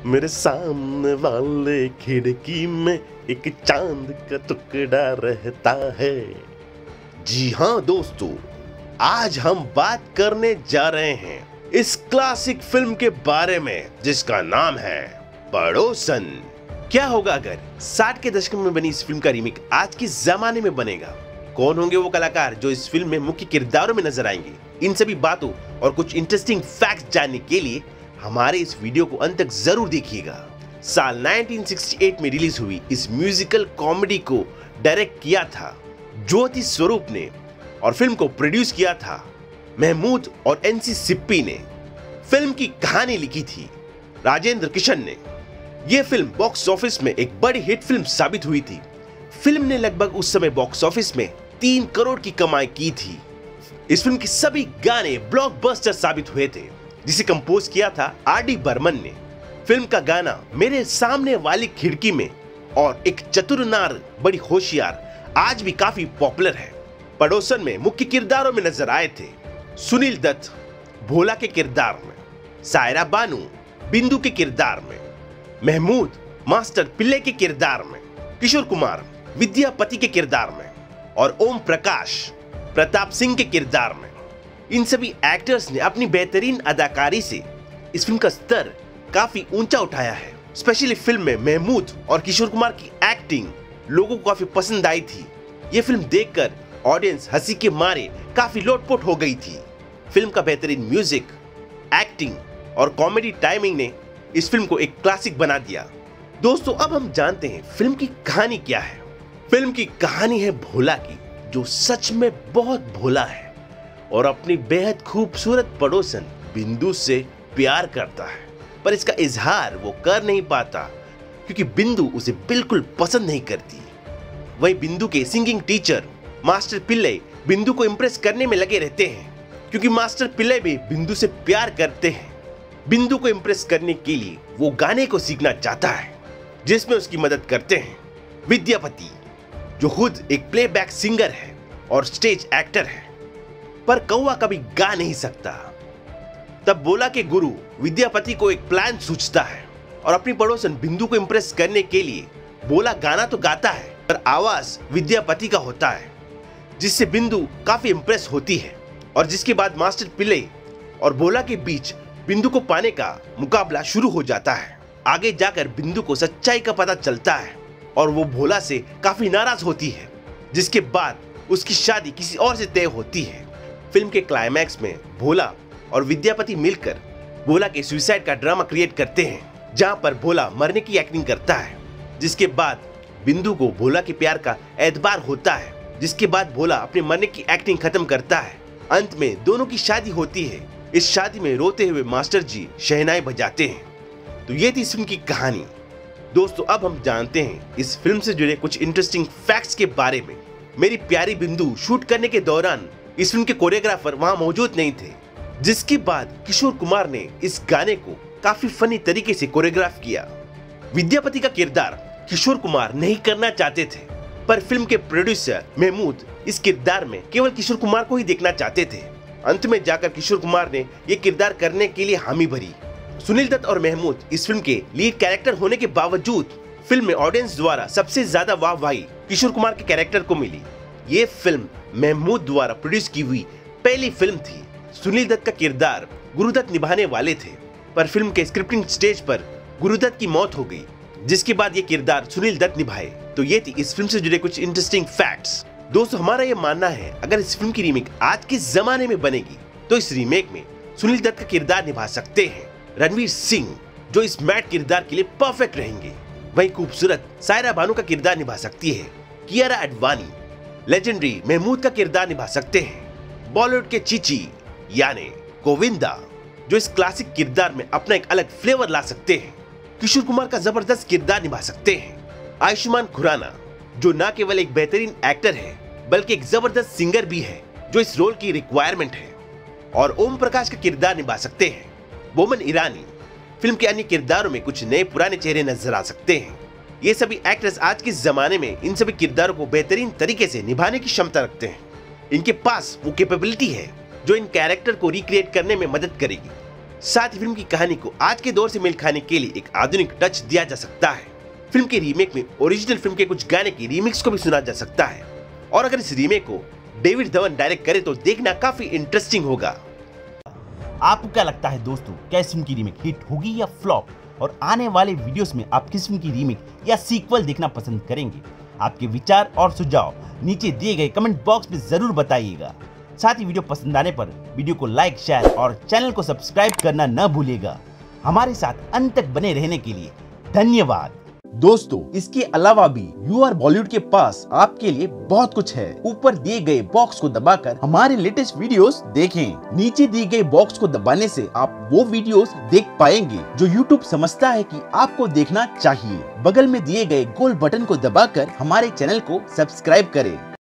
मेरे सामने वाले खिड़की में एक चांद का टुकड़ा रहता है। जी हाँ दोस्तों, आज हम बात करने जा रहे हैं इस क्लासिक फिल्म के बारे में जिसका नाम है पड़ोसन। क्या होगा अगर 60 के दशक में बनी इस फिल्म का रीमेक आज के जमाने में बनेगा? कौन होंगे वो कलाकार जो इस फिल्म में मुख्य किरदारों में नजर आएंगे? इन सभी बातों और कुछ इंटरेस्टिंग फैक्ट्स जानने के लिए हमारे इस वीडियो को अंत तक जरूर देखिएगा। साल 1968 में रिलीज हुई इस म्यूजिकल कॉमेडी को डायरेक्ट किया था ज्योति स्वरूप ने और फिल्म को प्रोड्यूस किया था महमूद और एनसी सिप्पी ने। फिल्म की कहानी लिखी थी राजेंद्र किशन ने। यह फिल्म बॉक्स ऑफिस में एक बड़ी हिट फिल्म साबित हुई थी। फिल्म ने लगभग उस समय बॉक्स ऑफिस में 3 करोड़ की कमाई की थी। इस फिल्म के सभी गाने ब्लॉकबस्टर साबित हुए थे, जिसे कंपोज किया था आर.डी. बर्मन ने। फिल्म का गाना मेरे सामने वाली खिड़की में और एक चतुर नार बड़ी होशियार आज भी काफी पॉपुलर है। पड़ोसन में मुख्य किरदारों में नजर आए थे सुनील दत्त भोला के किरदार में, सायरा बानू बिंदु के किरदार में, महमूद मास्टर पिल्ले के किरदार में, किशोर कुमार विद्यापति के किरदार में और ओम प्रकाश प्रताप सिंह के किरदार में। इन सभी एक्टर्स ने अपनी बेहतरीन अदाकारी से इस फिल्म का स्तर काफी ऊंचा उठाया है। स्पेशली फिल्म में महमूद और किशोर कुमार की एक्टिंग लोगों को काफी पसंद आई थी। ये फिल्म देखकर ऑडियंस हंसी के मारे काफी लोटपोट हो गई थी। फिल्म का बेहतरीन म्यूजिक, एक्टिंग और कॉमेडी टाइमिंग ने इस फिल्म को एक क्लासिक बना दिया। दोस्तों, अब हम जानते हैं फिल्म की कहानी क्या है। फिल्म की कहानी है भोला की, जो सच में बहुत भोला है और अपनी बेहद खूबसूरत पड़ोसन बिंदु से प्यार करता है, पर इसका इजहार वो कर नहीं पाता क्योंकि बिंदु उसे बिल्कुल पसंद नहीं करती। वही बिंदु के सिंगिंग टीचर मास्टर पिल्ले बिंदु को इम्प्रेस करने में लगे रहते हैं क्योंकि मास्टर पिल्ले भी बिंदु से प्यार करते हैं। बिंदु को इम्प्रेस करने के लिए वो गाने को सीखना चाहता है, जिसमें उसकी मदद करते हैं विद्यापति, जो खुद एक प्लेबैक सिंगर है और स्टेज एक्टर है, पर कौवा कभी गा नहीं सकता। तब भोला के गुरु विद्यापति को एक प्लान सूझता है और अपनी पड़ोसन बिंदु को इम्प्रेस करने के लिए भोला गाना तो गाता है, पर आवाज विद्यापति का होता है, जिससे बिंदु काफी इम्प्रेस होती है और जिसके बाद मास्टर पिल्ले और भोला के बीच बिंदु को पाने का मुकाबला शुरू हो जाता है। आगे जाकर बिंदु को सच्चाई का पता चलता है और वो भोला से काफी नाराज होती है, जिसके बाद उसकी शादी किसी और से तय होती है। फिल्म के क्लाइमैक्स में भोला और विद्यापति मिलकर भोला के सुसाइड का ड्रामा क्रिएट करते हैं, जहां पर भोला मरने की एक्टिंग करता है, जिसके बाद बिंदु को भोला के प्यार का एतबार होता है, जिसके बाद भोला अपने मरने की एक्टिंग खत्म करता है। अंत में दोनों की शादी होती है। इस शादी में रोते हुए मास्टर जी शहनाई बजाते हैं। तो ये थी इस फिल्म की कहानी। दोस्तों, अब हम जानते हैं इस फिल्म से जुड़े कुछ इंटरेस्टिंग फैक्ट्स के बारे में। मेरी प्यारी बिंदु शूट करने के दौरान इस फिल्म के कोरियोग्राफर वहां मौजूद नहीं थे, जिसके बाद किशोर कुमार ने इस गाने को काफी फनी तरीके से कोरियोग्राफ किया। विद्यापति का किरदार किशोर कुमार नहीं करना चाहते थे, पर फिल्म के प्रोड्यूसर महमूद इस किरदार में केवल किशोर कुमार को ही देखना चाहते थे। अंत में जाकर किशोर कुमार ने यह किरदार करने के लिए हामी भरी। सुनील दत्त और महमूद इस फिल्म के लीड कैरेक्टर होने के बावजूद फिल्म में ऑडियंस द्वारा सबसे ज्यादा वाहवाही किशोर कुमार के कैरेक्टर को मिली। ये फिल्म महमूद द्वारा प्रोड्यूस की हुई पहली फिल्म थी। सुनील दत्त का किरदार गुरुदत्त निभाने वाले थे, पर फिल्म के स्क्रिप्टिंग स्टेज पर गुरुदत्त की मौत हो गई, जिसके बाद ये किरदार सुनील दत्त निभाए। तो ये थी इस फिल्म से जुड़े कुछ इंटरेस्टिंग फैक्ट्स। दोस्तों, हमारा ये मानना है अगर इस फिल्म की रीमेक आज के जमाने में बनेगी तो इस रीमेक में सुनील दत्त का किरदार निभा सकते हैं रणवीर सिंह, जो इस मैट किरदार के लिए परफेक्ट रहेंगे। वहीं खूबसूरत सायरा बानू का किरदार निभा सकती है कियारा एडवानी। लेजेंडरी महमूद का किरदार निभा सकते हैं बॉलीवुड के चीची यानी गोविंदा, जो इस क्लासिक किरदार में अपना एक अलग फ्लेवर ला सकते हैं। किशोर कुमार का जबरदस्त किरदार निभा सकते हैं आयुष्मान खुराना, जो न केवल एक बेहतरीन एक्टर है बल्कि एक जबरदस्त सिंगर भी है, जो इस रोल की रिक्वायरमेंट है। और ओम प्रकाश का किरदार निभा सकते हैं बोमन ईरानी। फिल्म के अन्य किरदारों में कुछ नए पुराने चेहरे नजर आ सकते हैं। ये सभी एक्टर्स आज के जमाने में इन सभी किरदारों को बेहतरीन तरीके से निभाने की क्षमता रखते हैं। इनके पास वो कैपेबिलिटी है जो इन कैरेक्टर को रिक्रिएट करने में मदद करेगी। साथ ही फिल्म की कहानी को आज के दौर से मेल खाने के लिए एक आधुनिक टच दिया जा सकता है। फिल्म के रीमेक में ओरिजिनल फिल्म के कुछ गाने की रीमिक्स को भी सुना जा सकता है और अगर इस रीमेक को डेविड धवन डायरेक्ट करे तो देखना काफी इंटरेस्टिंग होगा। आपको क्या लगता है दोस्तों, क्या इस फिल्म की रीमेक हिट होगी या फ्लॉप? और आने वाले वीडियोस में आप किस फिल्म की रीमेक या सीक्वल देखना पसंद करेंगे? आपके विचार और सुझाव नीचे दिए गए कमेंट बॉक्स में जरूर बताइएगा। साथ ही वीडियो पसंद आने पर वीडियो को लाइक, शेयर और चैनल को सब्सक्राइब करना न भूलिएगा। हमारे साथ अंत तक बने रहने के लिए धन्यवाद। दोस्तों, इसके अलावा भी UR बॉलीवुड के पास आपके लिए बहुत कुछ है। ऊपर दिए गए बॉक्स को दबाकर हमारे लेटेस्ट वीडियोस देखें। नीचे दिए गए बॉक्स को दबाने से आप वो वीडियोस देख पाएंगे जो YouTube समझता है कि आपको देखना चाहिए। बगल में दिए गए गोल बटन को दबाकर हमारे चैनल को सब्सक्राइब करें।